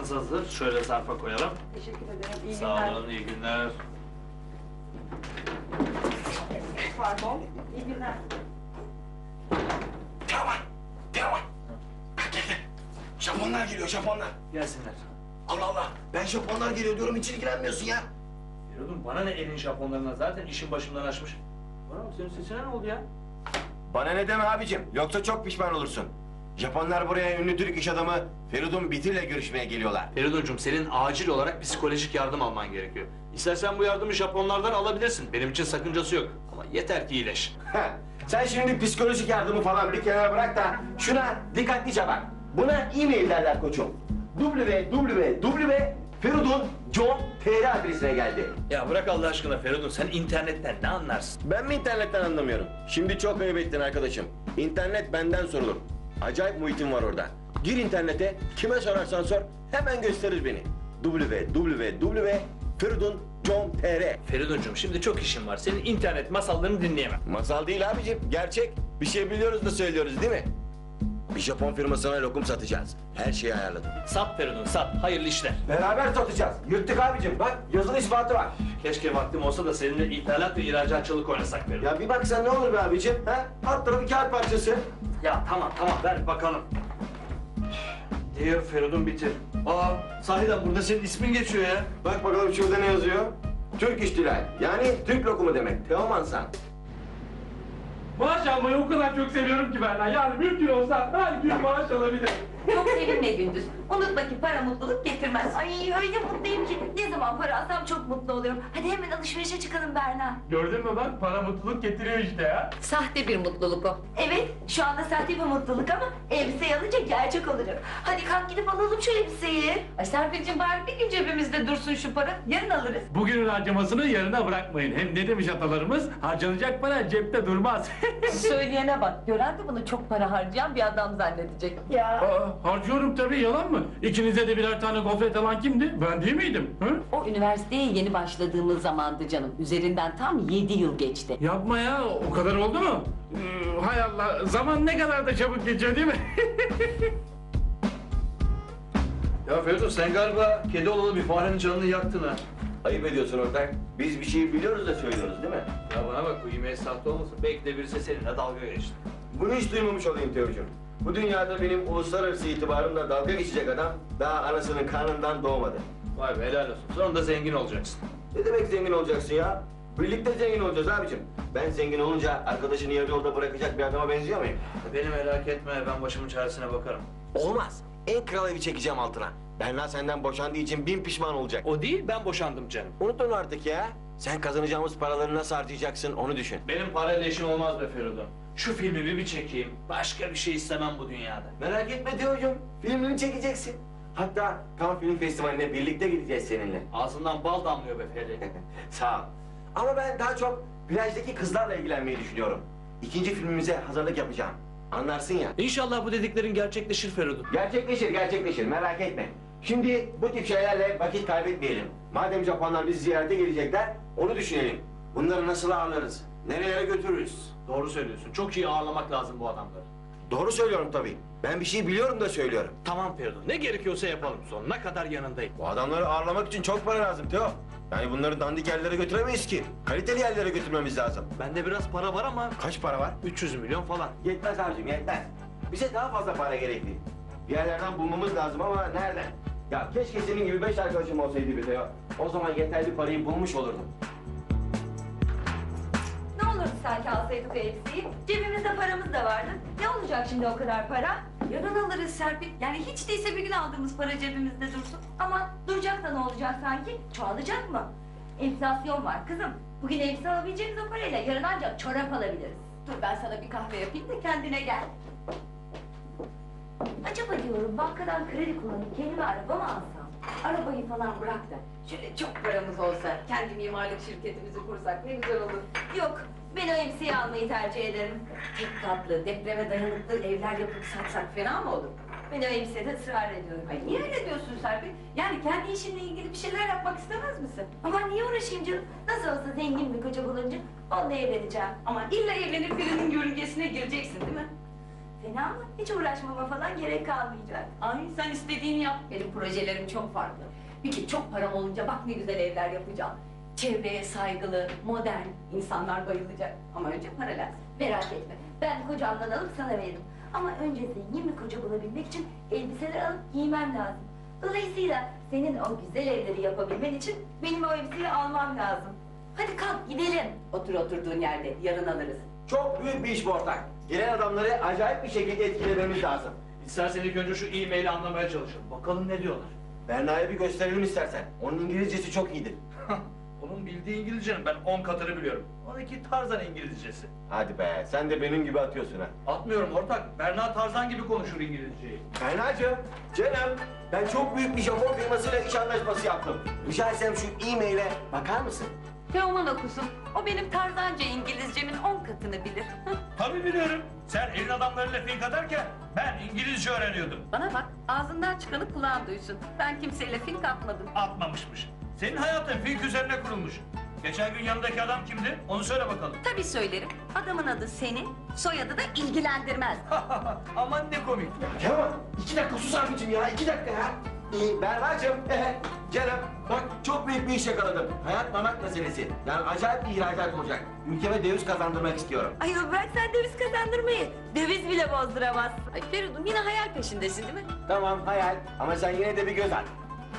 Paranız hazır. Şöyle zarfa koyalım. Teşekkür ederim. İyi Sağ günler. olun, iyi günler. Pardon. İyi günler. Teoman! Teoman! Gel. Japonlar geliyor, Japonlar. Gelsinler. Allah Allah! Ben Japonlar geliyor diyorum, hiç ilgilenmiyorsun ya. Feridun, bana ne elin Japonlarına, zaten işin başımdan aşmış. Bana bak, senin sesine ne oldu ya? Bana ne deme abicim, yoksa çok pişman olursun. Japonlar buraya ünlü Türk iş adamı Feridun Bitir'le görüşmeye geliyorlar. Feridun'cum, senin acil olarak psikolojik yardım alman gerekiyor. İstersen bu yardımı Japonlardan alabilirsin. Benim için sakıncası yok. Ama yeter ki iyileş. Heh, sen şimdi psikolojik yardımı falan bir kenara bırak da şuna dikkatlice bak. Buna e-mail derler koçum. www.feridun.com.tr adresine geldi. Ya bırak Allah aşkına Feridun, sen internetten ne anlarsın? Ben mi internetten anlamıyorum? Şimdi çok ayıp ettin arkadaşım. İnternet benden sorulur. Acayip muhitim var orada. Gir internete, kime sorarsan sor, hemen gösterir beni. www.feridun.com.tr Feridun'cum, şimdi çok işim var. Senin internet masallarını dinleyemem. Masal değil abicim, gerçek. Bir şey biliyoruz da söylüyoruz değil mi? Bir Japon firmasına lokum satacağız. Her şeyi ayarladım. Sat Feridun, sat. Hayırlı işler. Beraber satacağız. Yırttık abicim. Bak yazılı ispatı var. Keşke vaktim olsa da seninle ithalat ve ihracatçılık oynasak Feridun. Ya bir bak sen ne olur be abicim. Ha? Alt tarafı kağıt parçası. Ya tamam ver bakalım. Dear Feridun Bitir. Aa, sahiden burada senin ismin geçiyor ya. Bak bakalım şurada ne yazıyor? Türk İştilal. Yani Türk lokumu demek. Teoman San. Maaş almayı o kadar çok seviyorum ki ben. Yani mümkün olsa her gün maaş alabilirim. Çok sevinme Gündüz. Unutma ki para mutluluk getirmez. Ay öyle mutluyum ki. Ne zaman para alsam çok mutlu oluyorum. Hadi hemen alışverişe çıkalım Berna. Gördün mü bak, para mutluluk getiriyor işte ya. Sahte bir mutluluk o. Evet, şu anda sahte bir mutluluk ama elbiseyi alınca gerçek olurum. Hadi kalk gidip alalım şu elbiseyi. Ay Serpil'cim bari bir gün cebimizde dursun şu para. Yarın alırız. Bugünün harcamasını yarına bırakmayın. Hem ne demiş atalarımız? Harcanacak para cepte durmaz. Söyleyene bak. Gören de bunu çok para harcayan bir adam zannedecek. Ya. Aa, harcıyorum tabii, yalan mı? İkinize de birer tane gofret alan kimdi? Ben değil miydim? Hı? O üniversiteye yeni başladığımız zamandı canım. Üzerinden tam 7 yıl geçti. Yapma ya, o kadar oldu mu? Hay Allah, zaman ne kadar da çabuk geçiyor değil mi? Ya Feridun, sen galiba kedi olalı bir farenin canını yaktın ha. Ayıp ediyorsun ortak. Biz bir şeyi biliyoruz da söylüyoruz değil mi? Ya bana bak, bu e-mail sahte olmasın. Belki de birisi seninle dalga geçti. Bunu hiç duymamış olayım Teocuğum. Bu dünyada benim uluslararası itibarımla dalga geçecek adam daha anasının karnından doğmadı. Vay be, helal olsun. Sonunda zengin olacaksın. Ne demek zengin olacaksın ya? Birlikte zengin olacağız abicim. Ben zengin olunca arkadaşını yarı yolda bırakacak bir adama benziyor muyum? Beni merak etme, ben başımın çaresine bakarım. Olmaz. En kral evi çekeceğim altına. Berna senden boşandığı için bin pişman olacak. O değil, ben boşandım canım. Unut onu artık ya. Sen kazanacağımız paraları nasıl harcayacaksın onu düşün. Benim parayla işim olmaz be Feridun. Şu filmimi bir çekeyim, başka bir şey istemem bu dünyada. Merak etme Teocuğum. Filmini çekeceksin. Hatta Cannes Film Festivali'ne birlikte gideceğiz seninle. Ağzından bal damlıyor be Feridun. Sağ ol. Ama ben daha çok plajdaki kızlarla ilgilenmeyi düşünüyorum. İkinci filmimize hazırlık yapacağım. Anlarsın ya. İnşallah bu dediklerin gerçekleşir Feridun. Gerçekleşir. Merak etme. Şimdi bu tip şeylerle vakit kaybetmeyelim. Madem Japonlar bizi ziyarete gelecekler, onu düşünelim. Bunları nasıl ağırlarız? Nerelere götürürüz? Doğru söylüyorsun, çok iyi ağırlamak lazım bu adamları. Doğru söylüyorum tabii. Ben bir şey biliyorum da söylüyorum. Tamam Feridun, ne gerekiyorsa yapalım, sonuna kadar yanındayım. Bu adamları ağırlamak için çok para lazım Teo. Yani bunları dandik yerlere götüremeyiz ki. Kaliteli yerlere götürmemiz lazım. Bende biraz para var ama Kaç para var? 300 milyon falan. Yetmez abicim, yetmez. Bize daha fazla para gerekli. Bir yerlerden bulmamız lazım ama nereden? Ya keşke senin gibi 5 arkadaşım olsaydı bir Teo. O zaman yeterli parayı bulmuş olurdum. Ne olurdu sanki alsaydık o elbiseyi? Cebimizde paramız da vardı. Ne olacak şimdi o kadar para? Yarın alırız Serpil. Yani hiç değilse bir gün aldığımız para cebimizde dursun. Ama duracak da ne olacak sanki? Çoğalacak mı? Enflasyon var kızım. Bugün elbise alabileceğimiz o parayla yarın ancak çorap alabiliriz. Dur ben sana bir kahve yapayım da kendine gel. Acaba diyorum bankadan kredi kullanıp kendime araba mı alsam? Arabayı falan bırak da şöyle çok paramız olsa kendi mimarlık şirketimizi kursak ne güzel olur. Yok, ben o elbiseyi almayı tercih ederim. Tek katlı, depreme dayanıklı evler yapıp satsak fena mı olur? Ben o elbisede ısrar ediyorum. Ay niye öyle diyorsun Serpil? Yani kendi işinle ilgili bir şeyler yapmak istemez misin? Ama niye uğraşayım canım? Nasıl olsa zengin bir koca bulunca onunla evleneceğim. Ama illa evlenip birinin görüncesine gireceksin değil mi? Fena mı? Hiç uğraşmama falan gerek kalmayacak. Ay sen istediğini yap. Benim projelerim çok farklı. Bir kere çok param olunca bak ne güzel evler yapacağım. Çevreye saygılı, modern, insanlar bayılacak. Ama önce para lazım. Merak etme. Ben kocamdan alıp sana veririm. Ama önce zengin bir koca bulabilmek için elbiseler alıp giymem lazım. Dolayısıyla senin o güzel evleri yapabilmen için benim o elbiseyi almam lazım. Hadi kalk gidelim. Otur oturduğun yerde. Yarın alırız. Çok büyük bir iş bu ortak. Gelen adamları acayip bir şekilde etkilememiz lazım. İstersen ilk önce şu e-maili anlamaya çalışalım. Bakalım ne diyorlar. Berna'ya bir gösterelim istersen. Onun İngilizcesi çok iyidir. Onun bildiği İngilizcenin ben 10 katını biliyorum. Onunki Tarzan İngilizcesi. Hadi be, sen de benim gibi atıyorsun ha. Atmıyorum ortak. Berna Tarzan gibi konuşur İngilizceyi. Berna'cığım, canım, ben çok büyük bir Japon firmasıyla iş anlaşması yaptım. Rica etsem şu e-maile bakar mısın? Teoman okusun. O benim Tarzanca İngilizcemin 10 katını bilir. Tabii biliyorum. Sen elin adamlarıyla fink atarken ben İngilizce öğreniyordum. Bana bak, ağzından çıkanı kulağın duysun. Ben kimseyle fink atmadım. Atmamışmış. Senin hayatın fink üzerine kurulmuş. Geçen gün yanındaki adam kimdi? Onu söyle bakalım. Tabii söylerim. Adamın adı seni, soyadı da ilgilendirmez. Aman ne komik. Kemal, 2 dakika sus abicim ya, 2 dakika ya. Berna'cığım, canım, bak çok büyük bir iş yakaladım. Hayat mamak meselesi. Yani acayip bir ihracat olacak. Ülkeme döviz kazandırmak istiyorum. Ay bırak sen döviz kazandırmayı. Döviz bile bozduramazsın. Ay Feridun yine hayal peşindesin değil mi? Tamam, hayal. Ama sen yine de bir göz at.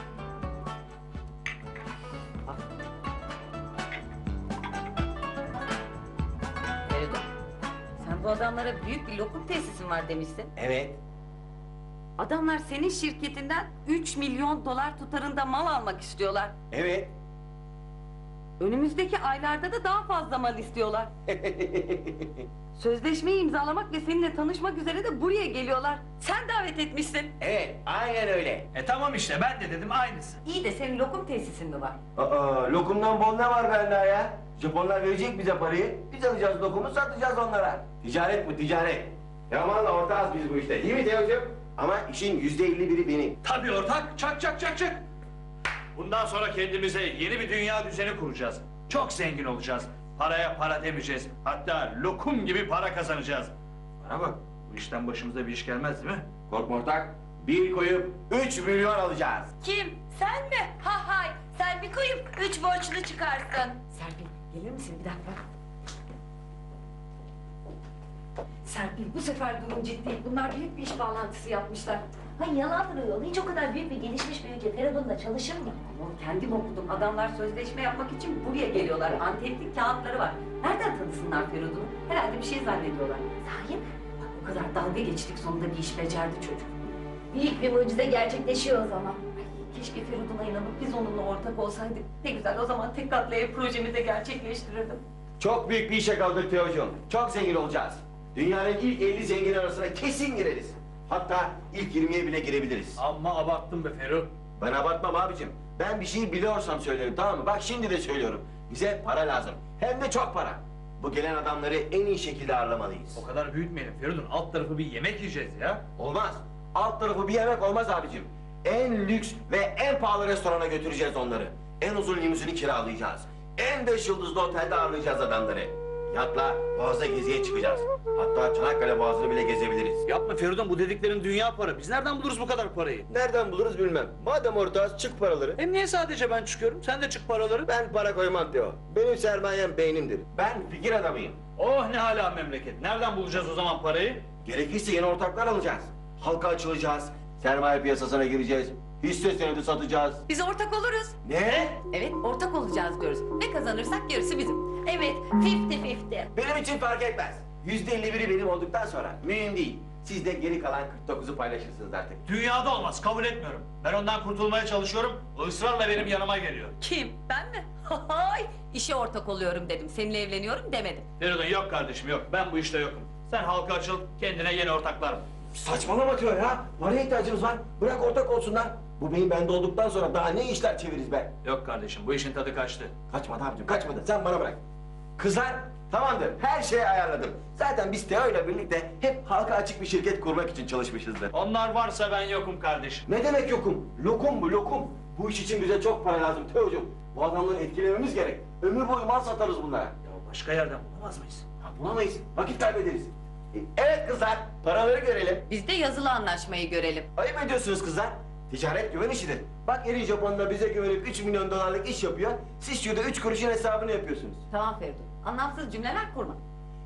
Feridun, sen bu adamlara büyük bir lokum tesisin var demişsin. Evet. Adamlar senin şirketinden 3 milyon dolar tutarında mal almak istiyorlar. Evet. Önümüzdeki aylarda da daha fazla mal istiyorlar. Sözleşmeyi imzalamak ve seninle tanışmak üzere de buraya geliyorlar. Sen davet etmişsin. Evet, aynen öyle. Tamam işte ben de dedim aynısı. İyi de senin lokum tesisin mi var? Lokumdan bol ne var Berna ya? Japonlar verecek bize parayı, biz alacağız lokumu, satacağız onlara. Ticaret bu, ticaret. Yaman'la ortağız biz bu işte, değil mi Teocuğum? Ama işin %51'i benim. Tabii ortak. Çak çak çak çak. Bundan sonra kendimize yeni bir dünya düzeni kuracağız. Çok zengin olacağız. Paraya para demeyeceğiz. Hatta lokum gibi para kazanacağız. Bana bak, bu işten başımıza bir iş gelmez değil mi? Korkma ortak, bir koyup 3 milyon alacağız. Kim? Sen mi? Ha hay! Sen bir koyup 3 borçlu çıkarsın. Serpil, gelir misin bir dakika? Serpil, bu sefer durum ciddi. Bunlar büyük bir iş bağlantısı yapmışlar. Hayır yalan söylüyor. Hiç o kadar büyük ve gelişmiş bir ülke Feridun'la çalışır mı? Ama kendim okudum. Adamlar sözleşme yapmak için buraya geliyorlar. Anteplik kağıtları var. Nereden tanısınlar Feridun'u? Herhalde bir şey zannediyorlar. Sahi mi? Bak o kadar dalga geçtik, sonunda bir iş becerdi çocuk. Büyük bir mucize gerçekleşiyor o zaman. Keşke Feridun'a inanıp biz onunla ortak olsaydık. Ne güzel, o zaman tek katlı ev projemizi gerçekleştirirdim. Çok büyük bir iş yakaladık Teocuğum. Çok zengin olacağız. Dünyanın ilk 50 zengin arasına kesin gireriz. Hatta ilk 20'ye bile girebiliriz. Amma abarttın be Ferruh. Ben abartmam abicim. Ben bir şeyi biliyorsam söylerim, tamam mı? Bak şimdi de söylüyorum. Bize para lazım. Hem de çok para. Bu gelen adamları en iyi şekilde ağırlamalıyız. O kadar büyütmeyelim Feridun. Alt tarafı bir yemek yiyeceğiz ya. Olmaz. Alt tarafı bir yemek olmaz abicim. En lüks ve en pahalı restorana götüreceğiz onları. En uzun limuzini kiralayacağız. En 5 yıldızlı otelde ağırlayacağız adamları. Yatla Boğaz'da geziye çıkacağız. Hatta Çanakkale Boğazı'nı bile gezebiliriz. Yapma Feridun, bu dediklerin dünya para. Biz nereden buluruz bu kadar parayı? Nereden buluruz bilmem. Madem ortağız çık paraları. Hem niye sadece ben çıkıyorum? Sen de çık paraları. Ben para koymam Teo. Benim sermayem beynimdir. Ben fikir adamıyım. Oh ne hala memleket. Nereden bulacağız o zaman parayı? Gerekirse yeni ortaklar alacağız. Halka açılacağız. Sermaye piyasasına gireceğiz. Hisse senedi satacağız. Biz ortak oluruz. Ne? Evet, ortak olacağız diyoruz. Ne kazanırsak gerisi bizim. Evet, 50-50. Benim için fark etmez. %51'i benim olduktan sonra mühim değil. Siz de geri kalan 49'u paylaşırsınız artık. Dünyada olmaz, kabul etmiyorum. Ben ondan kurtulmaya çalışıyorum, o ısrarla benim yanıma geliyor. Kim? Ben mi? Hay! İşe ortak oluyorum dedim. Seninle evleniyorum demedim. Feridun yok kardeşim yok, ben bu işte yokum. Sen halka açıl, kendine yeni ortaklar bul. Saçmalama Teo ya. Paraya ihtiyacımız var. Bırak ortak olsunlar. Bu beyin bende olduktan sonra daha ne işler çeviririz be? Yok kardeşim, bu işin tadı kaçtı. Kaçmadı abicim, kaçmadı. Sen bana bırak. Kızlar, tamamdır. Her şeyi ayarladım. Zaten biz Teo ile birlikte hep halka açık bir şirket kurmak için çalışmışızdır. Onlar varsa ben yokum kardeşim. Ne demek yokum? Lokum bu, lokum. Bu iş için bize çok para lazım Teocuğum. Bu adamları etkilememiz gerek. Ömür boyu mal satarız bunlara. Ya başka yerden bulamaz mıyız? Ya bulamayız. Vakit kaybederiz. Evet kızlar, paraları görelim. Biz de yazılı anlaşmayı görelim. Ayıp ediyorsunuz kızlar. Ticaret güven işidir. Bak Eri Japon'da bize güvenip 3 milyon dolarlık iş yapıyor. Siz şurada 3 kuruşun hesabını yapıyorsunuz. Tamam Feridun. Anlamsız cümleler kurma.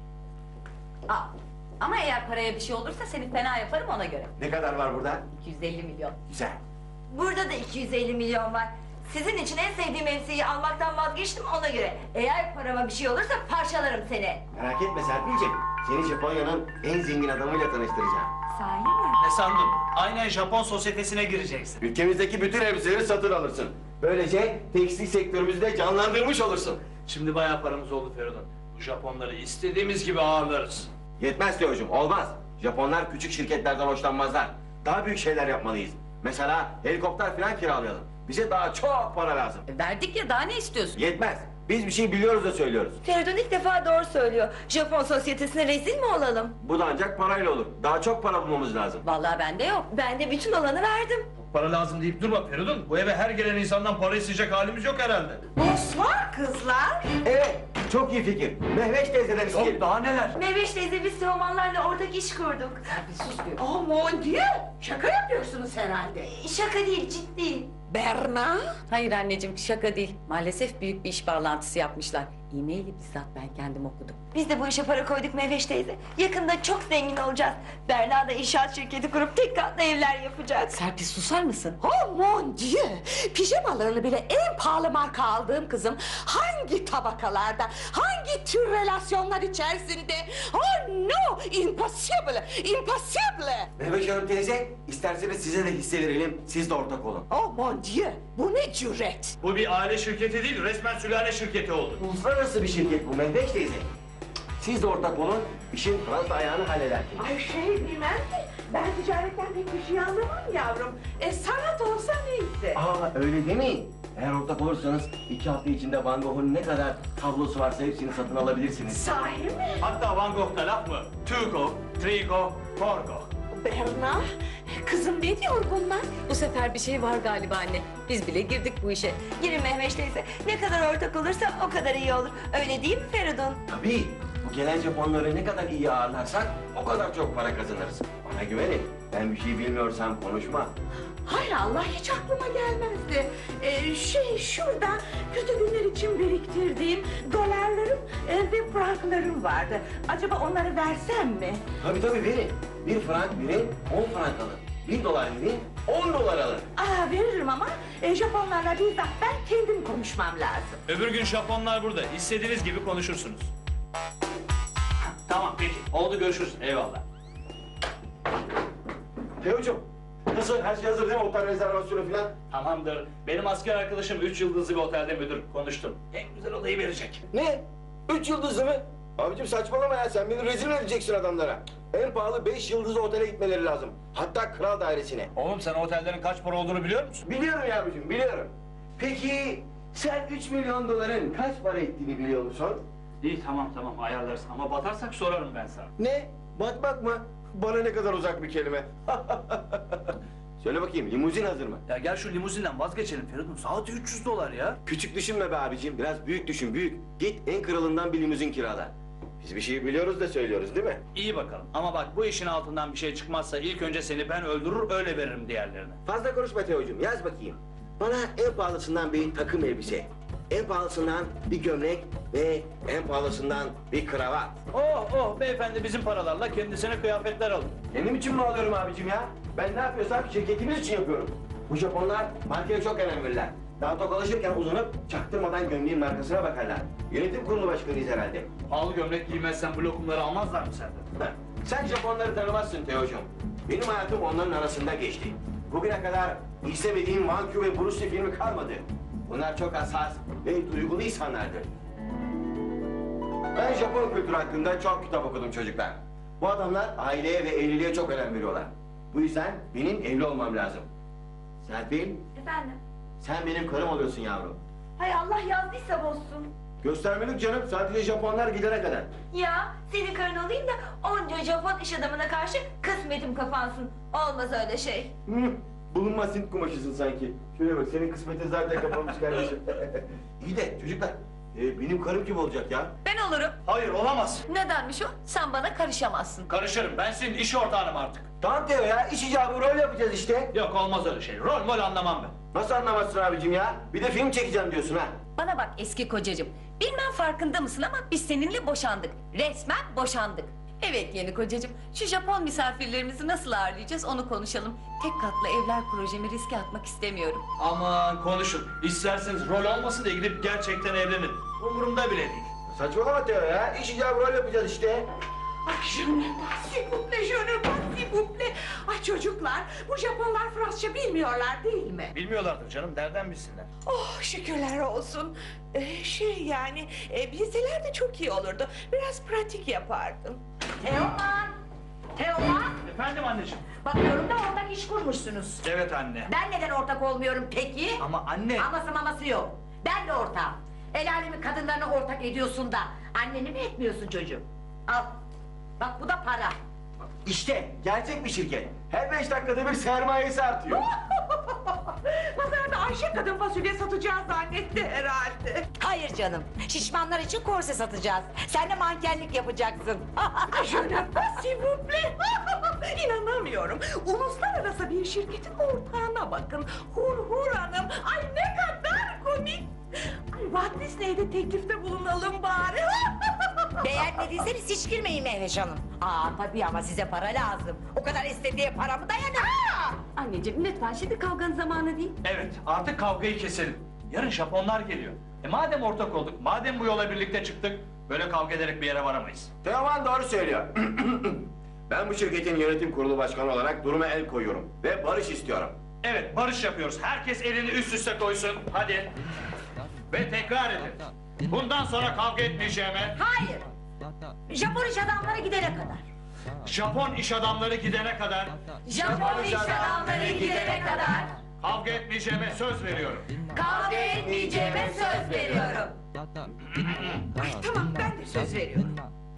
Aa, ama eğer paraya bir şey olursa seni fena yaparım ona göre. Ne kadar var burada? 250 milyon. Güzel. Burada da 250 milyon var. Sizin için en sevdiğim elbiseyi almaktan vazgeçtim ona göre. Eğer parama bir şey olursa parçalarım seni. Merak etme Serpil'ciğim. Seni Japonya'nın en zengin adamıyla tanıştıracağım. Sahi mi? Ne sandın? Aynen Japon sosyetesine gireceksin. Ülkemizdeki bütün elbiseleri satın alırsın. Böylece tekstil sektörümüzü de canlandırmış olursun. Şimdi bayağı paramız oldu Feridun. Bu Japonları istediğimiz gibi ağırlarız. Yetmez Teocuğum, olmaz. Japonlar küçük şirketlerden hoşlanmazlar. Daha büyük şeyler yapmalıyız. Mesela helikopter falan kiralayalım. Bize daha çok para lazım. Verdik ya daha ne istiyorsun? Yetmez. Biz bir şey biliyoruz da söylüyoruz. Feridun ilk defa doğru söylüyor. Japon sosyetesine rezil mi olalım? Bu da ancak parayla olur. Daha çok para bulmamız lazım. Vallahi bende yok. Ben de bütün olanı verdim. Para lazım deyip durma Feridun. Bu eve her gelen insandan para isteyecek halimiz yok herhalde. Bonsoir kızlar. Evet, çok iyi fikir. Mehveş teyzeden isteyelim. Yok daha neler? Mehveş teyze biz Teomanlarla ortak iş kurduk. Bir sus diyor. Oh mon dieu. Şaka yapıyorsunuz herhalde. Şaka değil ciddi. Berna. Hayır anneciğim şaka değil. Maalesef büyük bir iş bağlantısı yapmışlar. E-maili bizzat ben kendim okudum. Biz de bu işe para koyduk Mehveş teyze. Yakında çok zengin olacağız. Berna da inşaat şirketi kurup tek katlı evler yapacak. Serpil susar mısın? Oh mon dieu. Pijamalarını bile en pahalı marka aldığım kızım hangi tabakalarda, hangi tür relasyonlar içerisinde? Oh no, impossible, impossible. Mehveş Hanım teyze, isterseniz size de hisse verelim. Siz de ortak olun. Oh mon dieu, bu ne cüret? Bu bir aile şirketi değil, resmen sülale şirketi oldu. Uluslararası bir şirket bu Mehveş teyze. Siz de ortak olun, işin Fransa ayağını halledersiniz. Ay bilmem ki. Ben ticaretten pek bir şey anlamam yavrum. Sanat olsa neyse. Aa öyle demeyin. Eğer ortak olursanız 2 hafta içinde Van Gogh'un ne kadar tablosu varsa hepsini satın alabilirsiniz. Sahi mi? Hatta Van Gogh'ta laf mı? Two go, three go, four go. Berna, kızım ne diyor bunlar? Bu sefer bir şey var galiba anne. Biz bile girdik bu işe. Girin Mehveş teyze. Ne kadar ortak olursa o kadar iyi olur. Öyle değil mi Feridun? Tabii. Bu gelen Japonları ne kadar iyi ağırlarsak o kadar çok para kazanırız. Bana güvenin. Ben bir şey bilmiyorsam konuşma. Hay Allah hiç aklıma gelmezdi. Şurada kötü günler için biriktirdiğim dolarlarım ve franklarım vardı. Acaba onları versem mi? Tabii verin. 1 frank verin, 10 frank alın. 1 dolar verin, 10 dolar alın. Veririm ama Japonlarla bizzat ben kendim konuşmam lazım. Öbür gün Japonlar burada. İstediğiniz gibi konuşursunuz. Tamam peki. Oldu görüşürüz. Eyvallah. Teocuğum, nasıl? Her şey hazır değil mi? Otel rezervasyonu falan. Tamamdır. Benim asker arkadaşım 3 yıldızlı bir otelde müdür. Konuştum. En güzel odayı verecek. Ne? 3 yıldızlı mı? Abicim saçmalama ya, sen beni rezil mi edeceksin adamlara? En pahalı 5 yıldızlı otele gitmeleri lazım. Hatta kral dairesine. Oğlum sen otellerin kaç para olduğunu biliyor musun? Biliyorum ya abicim, biliyorum. Peki sen 3 milyon doların kaç para ettiğini biliyor musun? İyi tamam ayarlarız. Ama batarsak sorarım ben sana. Ne? Batmak mı? Bana ne kadar uzak bir kelime. Söyle bakayım, limuzin hazır mı? Ya gel şu limuzinden vazgeçelim Feridun. Saati 300 dolar ya. Küçük düşünme be abicim, biraz büyük düşün, büyük. Git en kralından bir limuzin kirala. Biz bir şey biliyoruz da söylüyoruz değil mi? İyi bakalım. Ama bak bu işin altından bir şey çıkmazsa ilk önce seni ben öldürür öyle veririm diğerlerine. Fazla konuşma Teocuğum, yaz bakayım. Bana en pahalısından bir takım elbise, en pahalısından bir gömlek ve en pahalısından bir kravat. Oh beyefendi bizim paralarla kendisine kıyafetler alın. Kendim için mi alıyorum abicim ya? Ben ne yapıyorsam şirketimiz için yapıyorum. Bu Japonlar markaya çok önem verirler. Daha tokalaşırken uzanup çaktırmadan gömleğin markasına bakarlar. Yönetim kurulu başkanıyız herhalde. Pahalı gömlek giymezsen bu lokumları almazlar mı senden? Heh, sen Japonları tanımazsın Teocuğum. Benim hayatım onların arasında geçti. Bugüne kadar istemediğim Vankyu ve Bruce Lee filmi kalmadı. Bunlar çok hassas ve duygulu insanlardır. Ben Japon kültürü hakkında çok kitap okudum çocuklar. Bu adamlar aileye ve evliliğe çok önem veriyorlar. Bu yüzden benim evli olmam lazım. Serpil, Efendim? sen benim karım oluyorsun yavrum. Hay Allah yazdıysa bozsun. Göstermelik canım, sadece Japonlar gidene kadar. Ya senin karın olayım da onca Japon iş adamına karşı kısmetim kapansın. Olmaz öyle şey. Hı, bulunmaz Hint kumaşısın sanki. Şöyle bak, senin kısmetin zaten kapanmış kardeşim. İyi de çocuklar, benim karım kim olacak ya? Ben olurum. Hayır, olamaz. Nedenmiş o? Sen bana karışamazsın. Karışırım, ben senin iş ortağınım artık. Tamam Teo ya, iş icabı rol yapacağız işte. Yok, olmaz öyle şey. Rol mol anlamam ben. Nasıl anlamazsın abicim ya? Bir de film çekeceğim diyorsun ha. Bana bak eski kocacığım. Bilmem farkında mısın ama biz seninle boşandık. Resmen boşandık. Evet yeni kocacığım. Şu Japon misafirlerimizi nasıl ağırlayacağız onu konuşalım. Tek katlı evler projemi riske atmak istemiyorum. Aman konuşun. İsterseniz rol olmasın diye gidip gerçekten evlenin. Umurumda bile değil. Saçmalama Teo ya, iş icabı rol yapacağız işte. Ay je ne pas s'il vous plaît, je ne pas s'il vous plaît. Ay çocuklar, bu Japonlar Fransızca bilmiyorlar değil mi? Bilmiyorlardır canım, nereden bilsinler? Oh şükürler olsun. Bilseler de çok iyi olurdu. Biraz pratik yapardım. Teoman! Teoman! Efendim anneciğim. Bakıyorum da ortak iş kurmuşsunuz. Evet anne. Ben neden ortak olmuyorum peki? Ama anne. Aması maması yok. Ben de ortağım. El alemin kadınlarını ortak ediyorsun da anneni mi etmiyorsun çocuğum? Al. Bak bu da para. İşte gerçek bir şirket. Her 5 dakikada bir sermayesi artıyor. Pazarda Ayşe kadın fasulye satacağız zannetti herhalde. Hayır canım. Şişmanlar için korse satacağız. Sen de mankenlik yapacaksın. Ay je ne pas s'il vous plaît. İnanamıyorum. Uluslararası bir şirketin ortağına bakın. Hur Hanım. Ay ne kadar komik. Ay Walt Disney'de teklifte bulunalım bari. Beğenmediyseniz hiç girmeyin Mehveş Hanım. Tabii ama size para lazım. O kadar istediği para mı dayanır? Anneciğim lütfen şimdi kavganın zamanı değil. Evet, artık kavgayı keselim. Yarın Japonlar geliyor. Madem ortak olduk, madem bu yola birlikte çıktık, böyle kavga ederek bir yere varamayız. Teoman doğru söylüyor. Ben bu şirketin yönetim kurulu başkanı olarak duruma el koyuyorum. Ve barış istiyorum. Evet, barış yapıyoruz. Herkes elini üst üste koysun. Hadi. Ve tekrar edin. Bundan sonra kavga etmeyeceğime, Hayır. Japon iş adamları gidene kadar. Japon iş adamları gidene kadar Japon iş adamları gidene kadar kavga etmeyeceğime söz veriyorum. kavga etmeyeceğime söz veriyorum. Ay tamam ben de söz veriyorum.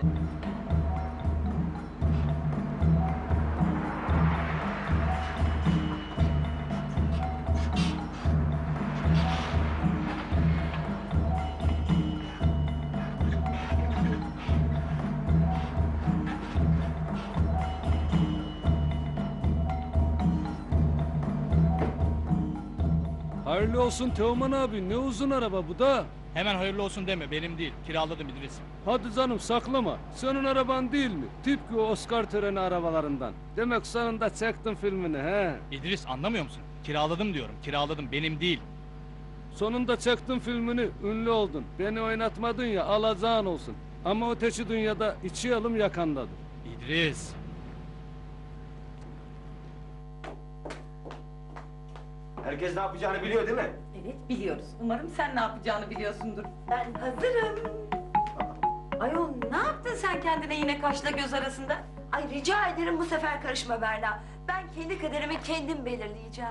Hayırlı olsun Teoman abi, ne uzun araba bu da. Hemen hayırlı olsun deme, benim değil. Kiraladım İdris. Hadi canım saklama, senin araban değil mi? Tıpkı o Oscar töreni arabalarından. Demek sonunda çektin filmini he. İdris anlamıyor musun? Kiraladım diyorum, kiraladım, benim değil. Sonunda çektin filmini, ünlü oldun. Beni oynatmadın ya, alacağın olsun. Ama öteki dünyada içi yalım yakandadır. İdris. Herkes ne yapacağını biliyor değil mi? Evet biliyoruz. Umarım sen ne yapacağını biliyorsundur. Ben hazırım. Ayol ne yaptın sen kendine yine kaşla göz arasında? Ay rica ederim bu sefer karışma Berna. Ben kendi kaderimi kendim belirleyeceğim.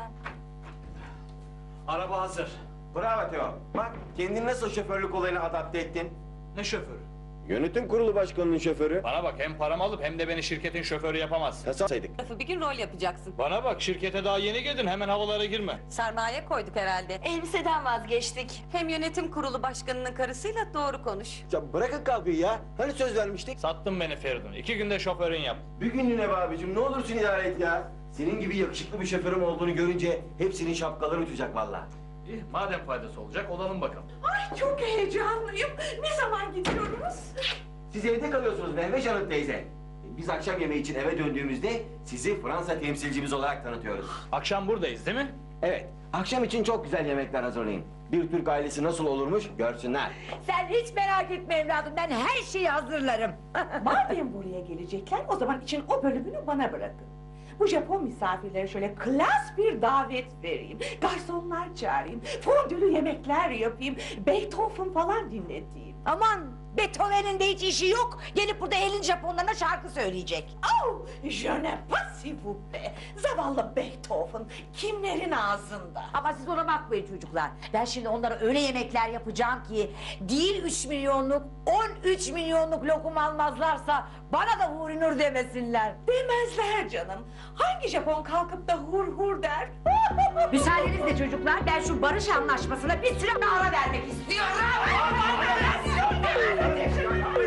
Araba hazır. Bravo Teo. Bak kendini nasıl şoförlük olayına adapte ettin? Ne şoförü? Yönetim kurulu başkanının şoförü. Bana bak, hem paramı alıp hem de beni şirketin şoförü yapamaz. Hesapsaydık. Lafı bir gün rol yapacaksın. Bana bak, şirkete daha yeni girdin, hemen havalara girme. Sermaye koyduk herhalde. Elbiseden vazgeçtik. Hem yönetim kurulu başkanının karısıyla doğru konuş. Ya bırakın kavgayı ya. Hani söz vermiştik? Sattın beni Feridun, 2 günde şoförün yap. Bir günlüğüne be abicim, ne olursun idare et ya. Senin gibi yakışıklı bir şoförüm olduğunu görünce hepsinin şapkaları uçacak vallahi. İyi, madem faydası olacak, olalım bakalım. Ay çok heyecanlıyım. Ne zaman gidiyoruz? Siz evde kalıyorsunuz Mehveş Hanım teyze. Biz akşam yemeği için eve döndüğümüzde sizi Fransa temsilcimiz olarak tanıtıyoruz. Akşam buradayız değil mi? Evet, akşam için çok güzel yemekler hazırlayın. Bir Türk ailesi nasıl olurmuş görsünler. Sen hiç merak etme evladım, ben her şeyi hazırlarım. Madem buraya gelecekler o zaman için o bölümünü bana bırakın. Bu Japon misafirlere şöyle klas bir davet vereyim. Garsonlar çağırayım. Fondülü yemekler yapayım. Beethoven falan dinleteyim. Aman Beethoven'in de hiç işi yok. Gelip burada elin Japonlarına şarkı söyleyecek. Oh, je ne pas s'il vous plaît. Zavallı Beethoven kimlerin ağzında? Ama siz ona bakmayın çocuklar. Ben şimdi onlara öyle yemekler yapacağım ki... ...değil 3 milyonluk, 13 milyonluk lokum almazlarsa... ...bana da Huri Nur demesinler. Demezler canım. Hangi Japon kalkıp da hur hur der? Müsaadenizle çocuklar, ben şu barış anlaşmasına bir süre ara vermek istiyorum.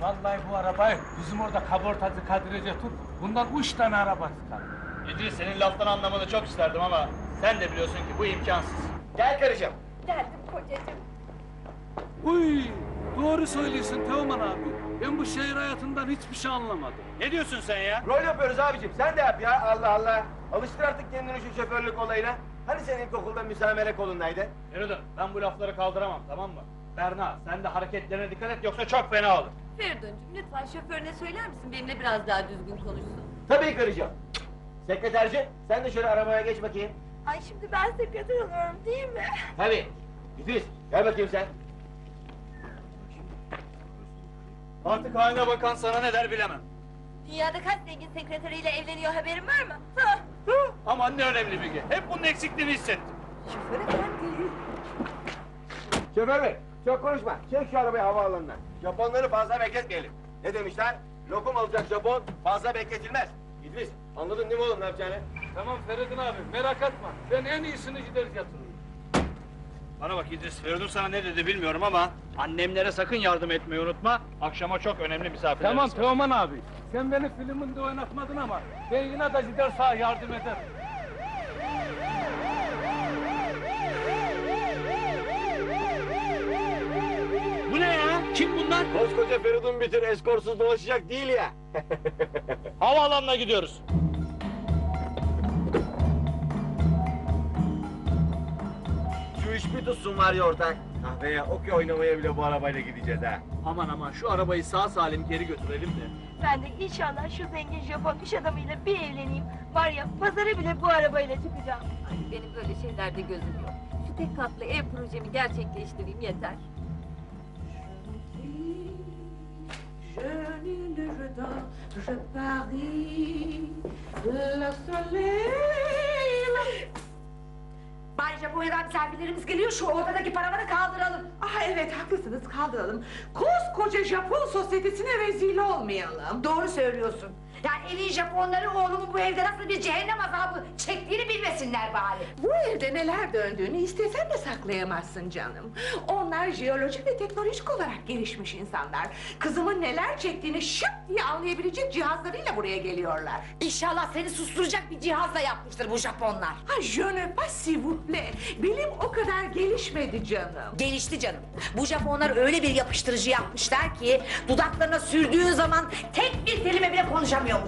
Vallahi bu arabayı bizim orada kabortacı Kadir'e tut. Bundan 3 tane araba çıkar. İdris senin laftan anlamanı çok isterdim ama sen de biliyorsun ki bu imkansız. Gel karıcığım. Geldim kocacığım. Uy, doğru söylüyorsun Teoman abi. Ben bu şehir hayatından hiçbir şey anlamadım. Ne diyorsun sen ya? Rol yapıyoruz abicim. Sen de yap ya. Allah Allah. Alıştır artık kendini şu şoförlük olayına. Hani sen ilkokulda müsamere kolundaydın? Feridun ben bu lafları kaldıramam tamam mı? Berna sen de hareketlerine dikkat et yoksa çok fena olur. Feridun'cum lütfen şoförüne söyler misin benimle biraz daha düzgün konuşsun? Tabii karıcığım. Sekreterci, sen de şöyle arabaya geç bakayım. Ay şimdi ben sekreter oluyorum değil mi? Tabii. İdris, gel bakayım sen. Artık haline bakan sana ne der bilemem. Dünyada kaç zengin sekreteriyle evleniyor haberin var mı? Ha? Aman ne önemli bilgi. Hep bunun eksikliğini hissettim. Şoför efendi. Şoför bey, çok konuşma. Çek şu arabayı havaalanına. Japonları fazla bekletmeyelim. Ne demişler? Lokum alacak Japon fazla bekletilmez. İdris, anladın değil mi oğlum ne yapacağını? Tamam Feridun abi merak etme. Ben en iyisini gideriz yatırırım. Bana bak İdris, Feridun sana ne dedi bilmiyorum ama annemlere sakın yardım etmeyi unutma. Akşama çok önemli misafirlerimiz Tamam var. Teoman abi. Sen beni filminde oynatmadın ama ben yine de gider sana yardım ederim. Bu ne ya? Kim bunlar? Koskoca Feridun Bitir eskorsuz dolaşacak değil ya. Havaalanına gidiyoruz. Şu iş bir tutsun var ya ortak. Kahveye, okey oynamaya bile bu arabayla gideceğiz ha. Aman aman şu arabayı sağ salim geri götürelim de. Ben de inşallah şu zengin Japon iş adamıyla bir evleneyim. Var ya pazara bile bu arabayla çıkacağım. Ay, benim böyle şeylerde gözüm yok. Şu tek katlı ev projemi gerçekleştireyim yeter. Bari Japonya'dan misafirlerimiz geliyor, şu odadaki paravanı kaldıralım. Ah evet haklısınız kaldıralım. Koskoca Japon sosyetesine rezil olmayalım. Doğru söylüyorsun. Yani evin Japonları oğlumun bu evde nasıl bir cehennem azabı çektiğini bilmesinler bari. Bu evde neler döndüğünü istesen de saklayamazsın canım. Onlar jeolojik ve teknolojik olarak gelişmiş insanlar. Kızımın neler çektiğini şıp diye anlayabilecek cihazlarıyla buraya geliyorlar. İnşallah seni susturacak bir cihazla yapmıştır bu Japonlar. Ha je ne pas s'il vous plaît. Bilim o kadar gelişmedi canım. Gelişti canım. Bu Japonlar öyle bir yapıştırıcı yapmışlar ki dudaklarına sürdüğün zaman tek bir kelime bile konuşamıyormuşsun.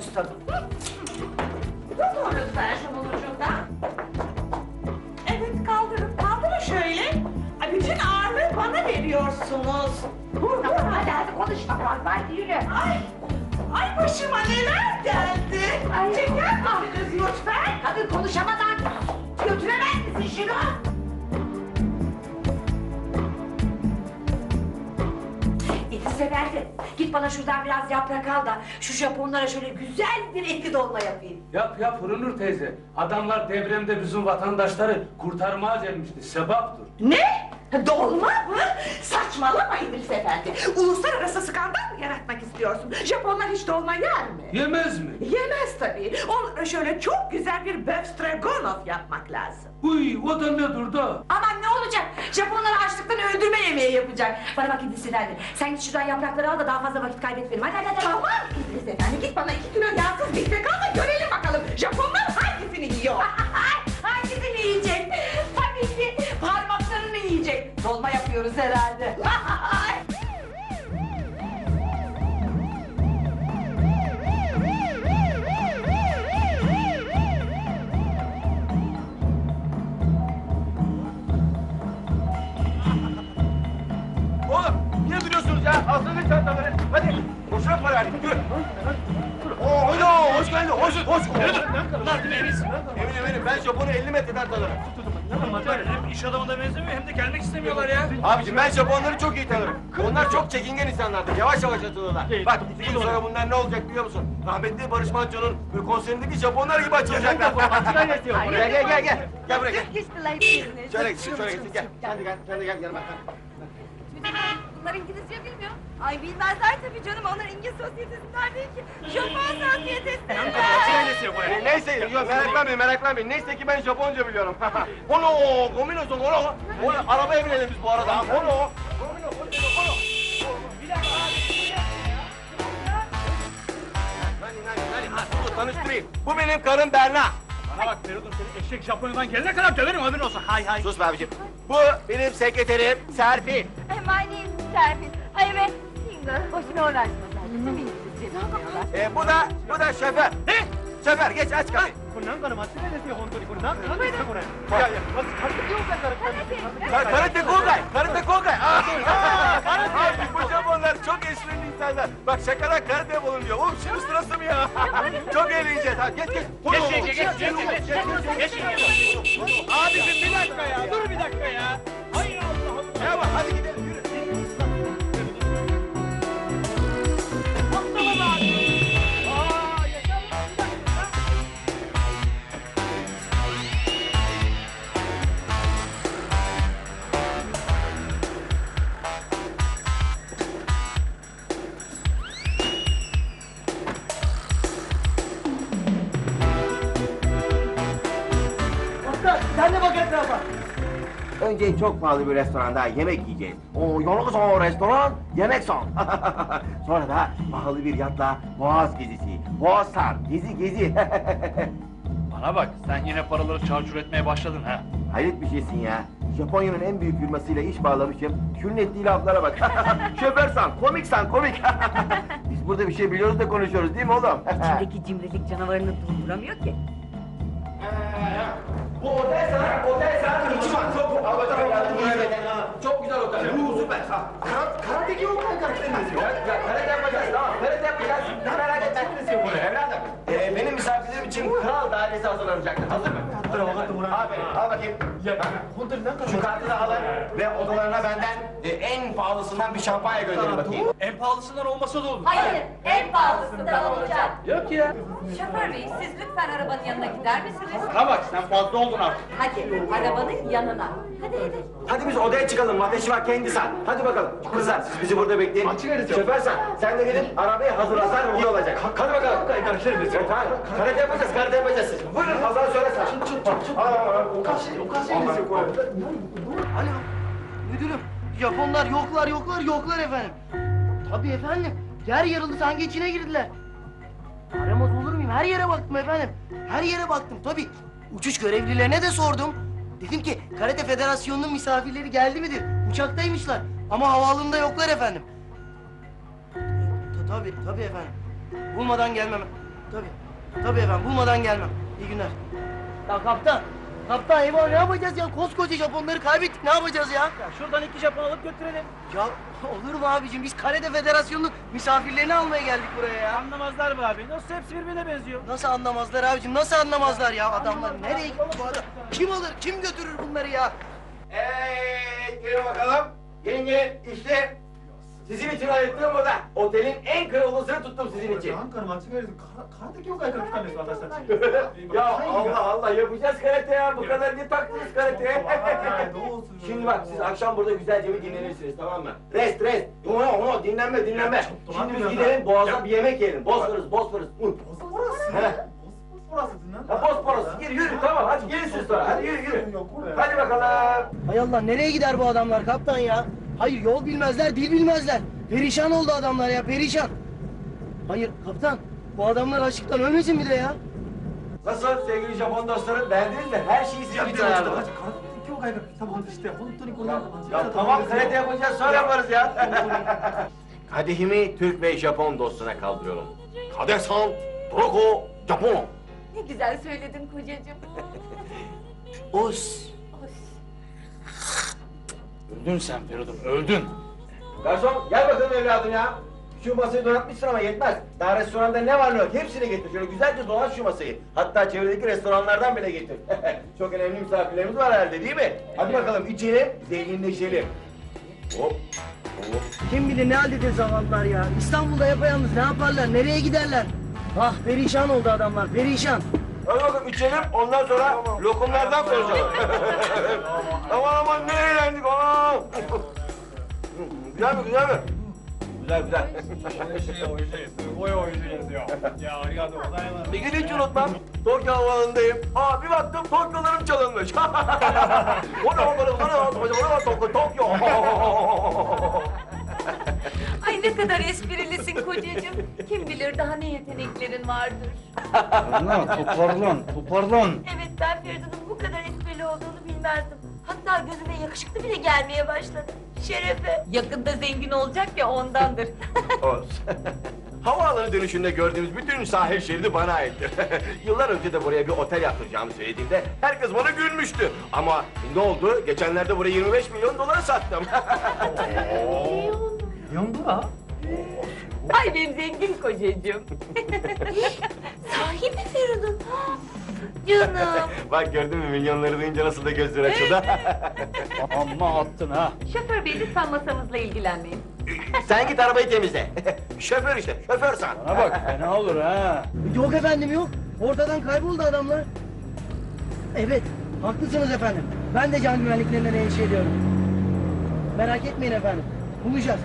Dur lütfen şunun ucundan. Evet kaldırın şöyle. Ay, bütün ağırlığı bana veriyorsunuz. Tamam hadi konuşma fazla yürü. Ay başıma neler geldi. Ay. Çeker misiniz lütfen? Kadın konuşamadan götüremez misin şunu? İdris Efendi, git bana şuradan biraz yaprak al da şu Japonlara şöyle güzel bir etli dolma yapayım. Yap Fırınur teyze. Adamlar depremde bizim vatandaşları kurtarmaya gelmişti. Sebaptır. Ne? Dolma mı? Saçmalama İdris Efendi. Uluslararası skandal mı yaratmak istiyorsun? Japonlar hiç dolma yer mi? Yemez mi? Yemez tabii. Onlara şöyle çok güzel bir böf stroganoff yapmak lazım. Uy o da nedir da? Aman ne olacak? Japonları açlıktan öldürme yemeği yapacak. Bana bak İdris Efendi, sen git şuradan yaprakları al da daha fazla vakit kaybetmeyelim. Hadi. Tamam İdris Efendi git bana 2 kilo yağsız biftek al da görelim bakalım. Japonlar hangisini yiyor? Hangisini yiyecek? Tabii ki parmaklarını yiyecek. Dolma yapıyoruz herhalde. Oğlum, niye duruyorsunuz ya? Alsana çantaları. Hadi, boşuna para verdik. Yürü. Hoş geldin. Hoş. Bunlar değil mi Enis? Eminim. Ben Japon'u 50 metreden tanırım. Hem iş adamına benzemiyor hem de gelmek istemiyorlar ya. Abiciğim ben Japonları çok iyi tanırım. Onlar çok çekingen insanlardır. Yavaş atılırlar. Bak 2 yıl sonra bunlar ne olacak biliyor musun? Rahmetli Barış Manço'nun konserindeki Japonlar gibi açılacaklar. Gel. Gel buraya gel. Şöyle gitsin. Gel. Sen de gel yanıma. Bunlar İngilizce bilmiyor. Ay bilmezler tabii canım, onlar İngiliz sosyetesinden değil ki. Japon sosyetesinden. Neyse, meraklanmayın. Neyse ki ben Japonca biliyorum. Ono, gominosun, ono. Arabaya binelim biz bu arada. Ono. Bir dakika abi, tanıştırayım. Bu benim karım Berna. Bana bak Feridun, seni eşek Japonya'dan gelene kadar döverim, haberin olsun. Hay hay. Sus be abicim. Bu benim sekreterim Serpil. My name is Serpil. I am singer. Boşuna uğraşma sen. Bizim İngilizce bilmiyorlar. Bu da şoför. Ne? Şoför geç aç kapıyı. Karate Kogay. Karate Kogay. Abi bu Japonlar çok esmerli insanlar. Bak şakadan karate yapalım diyor. Oğlum şimdi sırası mı ya? Çok eğleneceğiz. Hadi geç. Abicim bir dakika ya, dur bir dakika ya. Hay Allah. Ya bak hadi gidelim yürü. Sen de bak etrafa. Önce çok pahalı bir restoranda yemek yiyeceğiz. Yolumuz o restoran, yemek son. Sonra da pahalı bir yatla Boğaz gezisi. Boğazlar, gezi. Bana bak, sen yine paraları çarçur etmeye başladın ha. Hayret bir şeysin ya. Japonya'nın en büyük firmasıyla iş bağlamışım. Şunun ettiği laflara bak. Şoförsan, komiksan, komik. Biz burada bir şey biliyoruz da konuşuyoruz değil mi oğlum? İçindeki cimrilik canavarını durduramıyor ki. Bu otel sana içi var. Çok güzel otel. Bu süper. Karateki otel karakteriniz yok. Karate yapacağız, tamam. Karate yapacağız. Merak etme. Evladım. Benim misafirlerim için kral dairesi hazırlanacaktır. Hazır mı? Aferin. Al bakayım. Şu kartı da alın ve odalarına benden en pahalısından bir şampanya gönderin bakayım. En pahalısından olmasa da olur. Hayır, en pahalısından olacak. Yok ya. Şoför bey, siz lütfen arabanın yanına gider misiniz? Bana bak, sen fazla oldun artık. Hadi, arabanın yanına. Hadi. Hadi biz odaya çıkalım. Ateşi var kendi sen. Hadi bakalım. Kızlar siz bizi burada bekleyin. Şoför sen de gelin arabayı hazırlasan iyi olacak. Hadi bakalım. Karışırız. Karate yapacağız. Buyurun Hazal söyle sen. Alo, müdürüm. Japonlar yoklar efendim. Tabii efendim. Yer yarıldı, sanki içine girdiler. Aramaz olur muyum? Her yere baktım efendim. Her yere baktım tabii. Uçuş görevlilerine de sordum. Dedim ki Karate Federasyonu'nun misafirleri geldi midir? Uçaktaymışlar ama havaalanında yoklar efendim. Tabii efendim. Bulmadan gelmem. Tabii efendim, bulmadan gelmem. İyi günler. Ya kaptan eyvah, ne yapacağız ya? Koskoca Japonları kaybettik, ne yapacağız ya? Şuradan 2 Japon alıp götürelim. Ya olur mu abicim? Biz Karate Federasyonu'nun misafirlerini almaya geldik buraya ya. Anlamazlar mı abi? Nasıl hepsi birbirine benziyor? Nasıl anlamazlar abicim? Nasıl anlamazlar ya? Adamlar nereye gitti bu adam? Kim alır, kim götürür bunları ya? Gelin bakalım. Gelin. İşte sizin için ayırttığım oda. Otelin en kralısını tuttum sizin için. Ya Allah yapacağız karate ya. Bu kadar ne taktınız karateye? Şimdi bak siz akşam burada güzelce bir dinlenirsiniz, tamam mı? Rest. Dinlenme. Şimdi biz gidelim Boğaz'a bir yemek yiyelim. Bosphorus. Bosporus. Yürü tamam, hadi gelin siz sonra. Hadi yürü. Hadi bakalım. Hay Allah, nereye gider bu adamlar kaptan ya? Hayır, yol bilmezler, dil bilmezler. Perişan oldu adamlar ya, perişan. Hayır kaptan, bu adamlar açlıktan ölmesin bir de ya. Nasıl sevgili Japon dostlarım, beğendiniz mi? Her şeyi sizin için ayarladım. Ya tamam, karate yapacağız, sonra yaparız ya. Kadehimi Türk ve Japon dostuna kaldırıyorum. Kade-san, Toroko, Japon. Ne güzel söyledin kocacığım. Os. Öldün sen Feridun, öldün. Garson, gel bakalım evladım ya. Şu masayı donatmışsın ama yetmez. Daha restoranda ne var ne yok hepsini getir. Şöyle güzelce donat şu masayı. Hatta çevredeki restoranlardan bile getir. Çok önemli misafirlerimiz var herhalde değil mi? Hadi bakalım içelim, zenginleşelim. Hop. Kim bilir ne haldedir zavallılar ya. İstanbul'da yapayalnız ne yaparlar, nereye giderler? Ah, perişan oldu adamlar, perişan. Hadi bakalım içelim, ondan sonra lokumlardan konuşalım. aman ne eğlendik aman. Güzel mi? Güzel. Bir gün hiç unutmam. Tokyo havaalanındayım. Bir baktım Tokyo'larım çalınmış. O ne Tokyo. Ay Ay ne kadar esprilisin kocacığım. Kim bilir daha ne yeteneklerin vardır. Toparlan. Evet ben Feridun'un bu kadar esprili olduğunu bilmezdim. Hatta gözüme yakışıklı bile gelmeye başladı. Şerefe. Yakında zengin olacak ya ondandır. Olsun. Havaalanı dönüşünde gördüğümüz bütün sahil şeridi bana aittir. Yıllar önce de buraya bir otel yaptıracağımı söylediğimde herkes bana gülmüştü. Ama ne oldu? Geçenlerde buraya 25 milyon dolara sattım. Ay benim zengin kocacığım. Sahi mi Feridun? Canım. Bak gördün mü milyonları duyunca nasıl da gözleri açıldı. Amma attın ha. Şoför bey lütfen masamızla ilgilenmeyin. Sen git arabayı temizle. Şoför işte, şoför sen. Bana bak fena olur ha. Yok efendim yok. Ortadan kayboldu adamlar. Evet, haklısınız efendim. Ben de can güvenliklerinden endişe ediyorum. Merak etmeyin efendim. Bulacağız.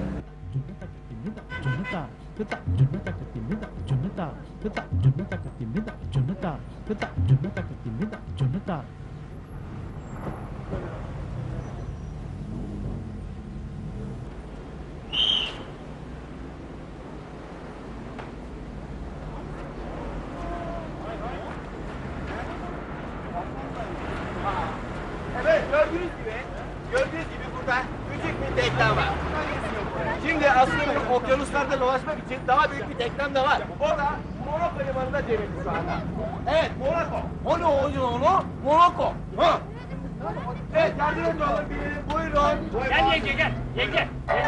Evet, gördüğünüz gibi burada küçük bir teknem var. Şimdi aslında benim okyanuslarda dolaşmak için daha büyük bir teknem de var. O da Monaco limanında devrildi şu anda. Evet, Monaco. Monaco. Ha. Evet, yardımcı olun bilelim. Buyurun. Gel yenge gel. Yenge.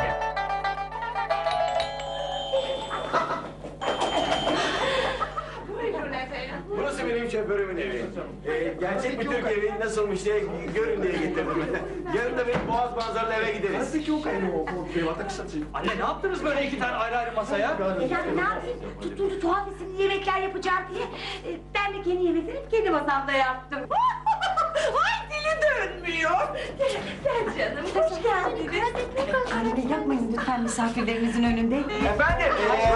Burası benim şoförümün evi. Gerçek bir Türk evi nasılmış diye görün diye getirdim. Yarın da benim boğaz manzaralı eve gideriz. Anne ne yaptınız böyle iki tane ayrı ayrı masaya? Yani ne yapayım? Tutturdu tuhaf isimli yemekler yapacağım diye. Ben de kendi yemeklerimi kendi masamda yaptım. Ay dili dönmüyor. Gel canım, hoş geldiniz. Anne yapmayın lütfen misafirlerinizin önünde. Efendim,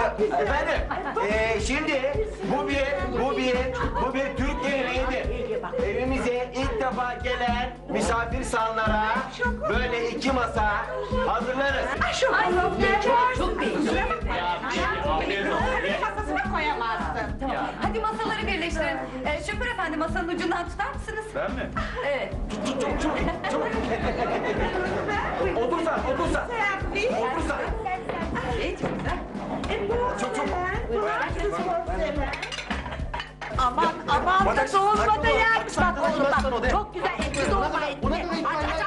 şimdi bu bir Türk geleneğidir. Evimize ilk defa gelen misafir sanlara böyle iki masa hazırlarız. Çok beğendim. Masasına koyamazsın. Tamam. Hadi masaları birleştirin. Şoför efendi masanın ucundan tutar mısınız? Ben mi? Evet. Otursan. Aman da soğutma da yer. Bak oğlum bak. Çok güzel etli dolma etli. Aç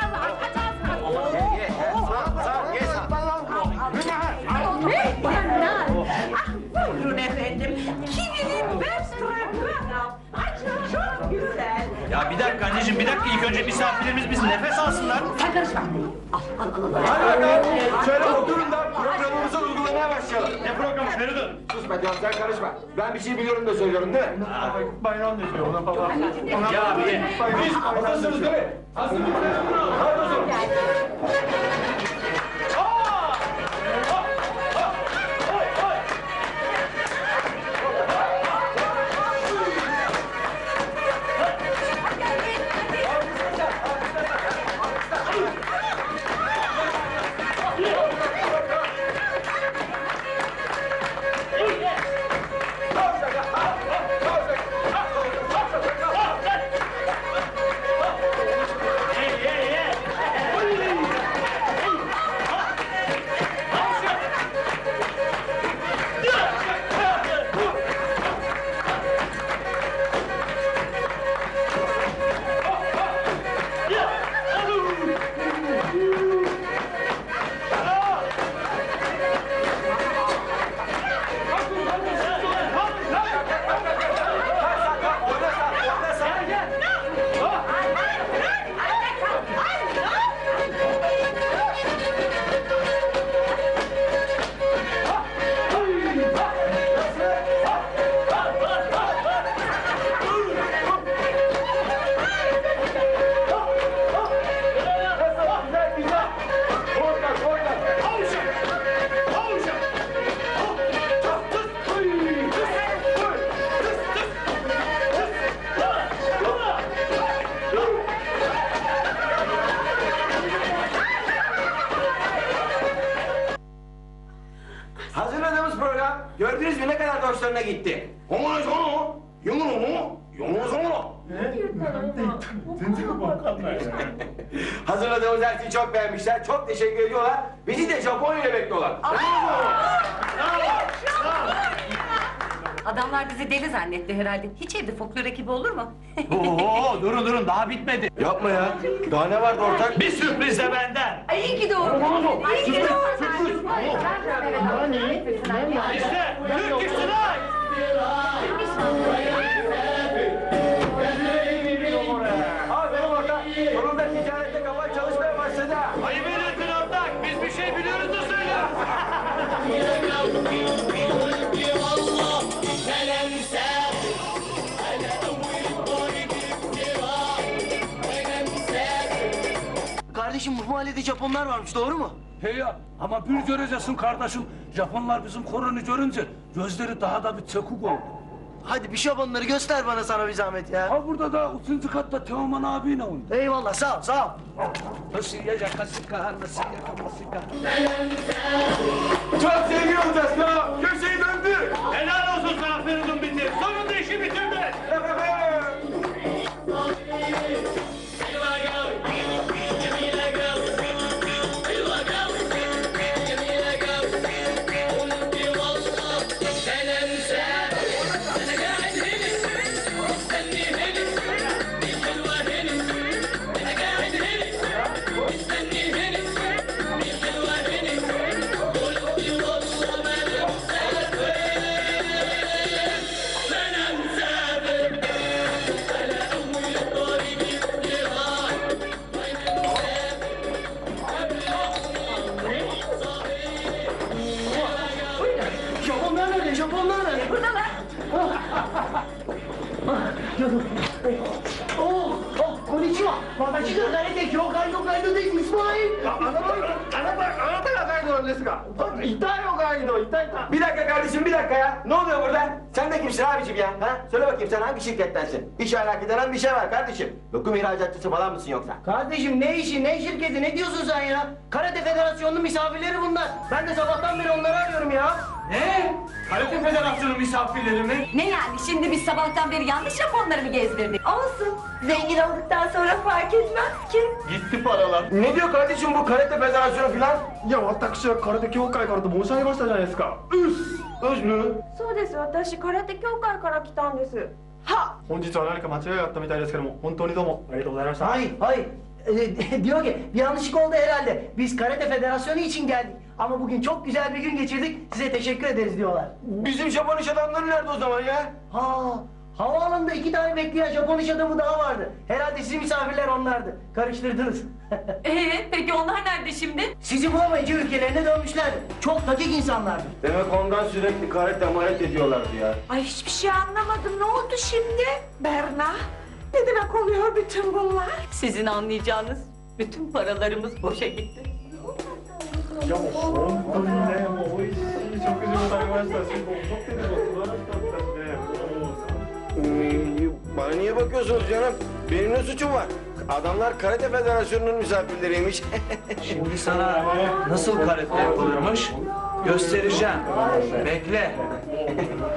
Buyurun efendim. Kivinin Weström'den. Açın çok güzel. Ya bir dakika anneciğim bir dakika ilk önce misafirlerimiz biz nefes alsınlar. Sen karışma. Hadi bakalım, şöyle oturun da programımızı uygulamaya başlayalım. Ne programı Feridun? Sus be canım, sen karışma. Ben bir şey biliyorum da söylüyorum değil mi? Bayram ne diyor ona falan. Ya bir Biz hazırsınız değil mi? Hazır mısınız? Hadi o zaman. gitti. Homonazono, yomono, yomozono. Hazırladığımız her şeyi çok beğenmişler, çok teşekkür ediyorlar. Bizi de Japonya ile bekliyorlar. Adamlar bizi deli zannetti herhalde. Hiç evde folklor ekibi olur mu? Oo, durun daha bitmedi. Yapma ya. Daha ne vardı ortak? Bir sürpriz de benden. Ay iyi ki doğurdun. İyi ki doğurdun. İşte Türk İşçiler. Aa benim ortak. Sonunda ticarette kafa çalışmaya başladı. Ayıp ediyorsun ortak. Biz bir şey biliyoruz da söylüyoruz. Kardeşim bu mahallede Japonlar varmış doğru mu? He ya ama bir göreceksin kardeşim. Japonlar bizim koronu görünce gözleri daha da bir çekuk oldu. Hadi bir Japonları göster bana sana bir zahmet ya. Ha burada da 3. katta Teoman abiyle oynuyor. Eyvallah sağ ol sağ ol. Nasıl yiyecek kasika, nasıl yiyecek kasika. Çok zengin olacağız ya. Köşeyi döndü. Helal olsun sana Feridun bitti. Sonunda işi bitirdin. Japonlar nerede? Japonlar nerede? Buradalar. Oh, konnichiwa. Watashi ga karete kyoukai no kaido desu, İsmail. Bir dakika kardeşim, bir dakika ya. Ne oluyor burada? Sen de kimsin abicim ya? Ha? Söyle bakayım sen hangi şirkettensin? İş alak eden bir şey var kardeşim. Lokum ihracatçısı falan mısın yoksa? Kardeşim ne işi, ne şirketi, ne diyorsun sen ya? Karate Federasyonu'nun misafirleri bunlar. Ben de sabahtan beri onları arıyorum ya. Ne? Karate Federasyonu misafirleri mi? Ne yani şimdi biz sabahtan beri yanlış Japonları mı gezdirdik? Olsun. Zengin olduktan sonra fark etmez ki. Gitti paralar. Ne diyor kardeşim bu Karate Federasyonu falan? いや、私は空手協会からと申し上げましたじゃないですか。 Öz mü? そうです。私空手協会から来たんです。は。 本日は何か間違いがあったみたいですけども、本当にどうもありがとうございました。 Hayır, hayır. Diyor ki bir yanlışlık oldu herhalde. Biz Karate Federasyonu için geldik. Ama bugün çok güzel bir gün geçirdik. Size teşekkür ederiz diyorlar. Bizim Japon iş adamları nerede o zaman ya? Ha, havaalanında 2 tane bekleyen Japon iş adamı daha vardı. Herhalde sizin misafirler onlardı. Karıştırdınız. Peki onlar nerede şimdi? Sizi bulamayınca ülkelerine dönmüşlerdi. Çok dakik insanlardı. Demek ondan sürekli karate marete diyorlardı ya. Ay hiçbir şey anlamadım. Ne oldu şimdi? Berna, ne demek oluyor bütün bunlar? Sizin anlayacağınız bütün paralarımız boşa gitti. いやもう本当にね、もう美味しい食事も食べましたし、もうホテルも素晴らしかったしね、もう Bana niye bakıyorsunuz canım? Benim ne suçum var? Adamlar Karate Federasyonu'nun misafirleriymiş. Şimdi sana nasıl karate yapılırmış göstereceğim. Bekle.